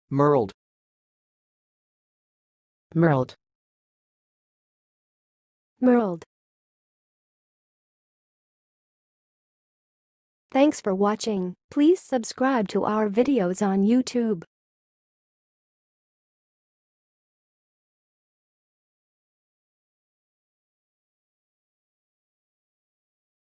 mirled, mirled, mirled. Thanks for watching. Please subscribe to our videos on YouTube.